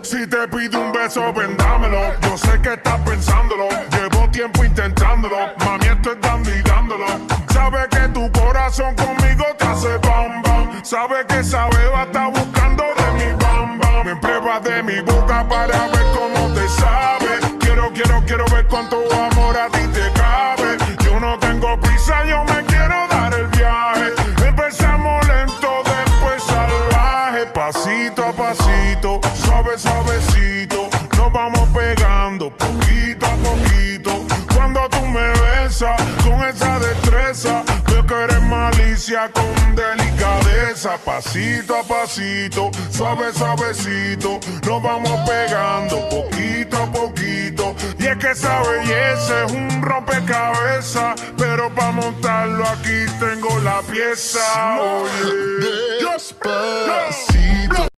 Si te pido un beso, vendámelo. Yo sé que estás pensándolo. Llevo tiempo intentándolo. Mami, esto es dando y dándolo. Sabe que tu corazón conmigo te hace bam bam. Sabe que esa beba está buscando de mi bam bam. Me pruebas de mi boca para ver cómo te sabe. Quiero ver cuánto amor a ti te cabe. Yo no tengo prisa, yo me quiero dar el viaje. Empezamos lento, después salvaje. Pasito a pasito, suavecito, nos vamos pegando poquito a poquito. Cuando tú me besas con esa destreza, veo que eres malicia con delicadeza. Pasito a pasito, suavecito, nos vamos pegando poquito a poquito. Y es que esa belleza es un rompecabezas, pero para montarlo aquí tengo la pieza. Oye, Despacito.